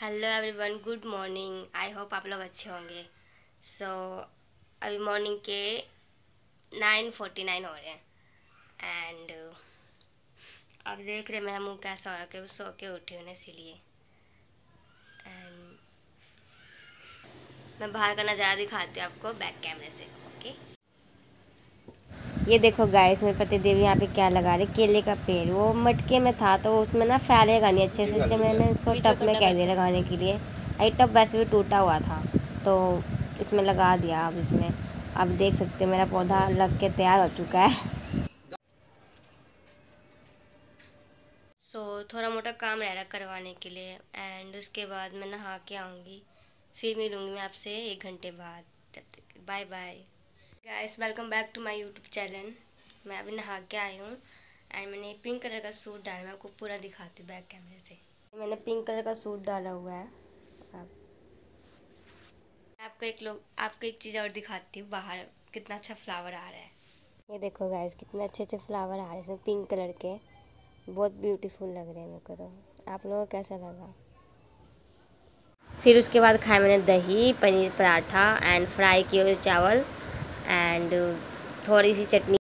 Hello everyone, good morning. I hope आप लोग अच्छे होंगे। सो अभी मॉर्निंग के 9:49 हो रहे हैं एंड आप देख रहे हैं मेरा मुंह कैसा हो रहा है। सो के उठी हूँ इसीलिए एंड मैं बाहर का नज़ारा दिखाती हूँ आपको बैक कैमरे से। ओके, ये देखो गाइस, मेरे पति देव यहाँ पे क्या लगा रहे, केले का पेड़। वो मटके में था तो उसमें ना फैलेगा नहीं अच्छे से, इसलिए मैंने इसको टब में कह दिया लगाने के लिए। आई टब वैसे भी टूटा हुआ था तो इसमें लगा दिया। अब इसमें अब देख सकते हैं मेरा पौधा लग के तैयार हो चुका है। थोड़ा मोटा काम रह रहा करवाने के लिए एंड उसके बाद मैं नहा के आऊँगी। फिर मिलूँगी मैं आपसे 1 घंटे बाद। तब तक bye bye guys, welcome back to my YouTube channel. मैं अभी नहा के आई हूँ एंड मैंने पिंक कलर का सूट डाला। मैं आपको पूरा दिखाती हूँ बैक कैमरे से। मैंने पिंक कलर का सूट डाला हुआ है। अब आपको एक चीज़ और दिखाती हूँ, बाहर कितना अच्छा फ्लावर आ रहा है। ये देखो गाइस, कितने अच्छे अच्छे फ्लावर आ रहे हैं इसमें पिंक कलर के। बहुत ब्यूटीफुल लग रहे हैं मेरे को। तो आप लोगों को कैसा लगा? फिर उसके बाद खाया मैंने दही, पनीर पराठा एंड फ्राई किए हुए चावल एंड थोड़ी सी चटनी।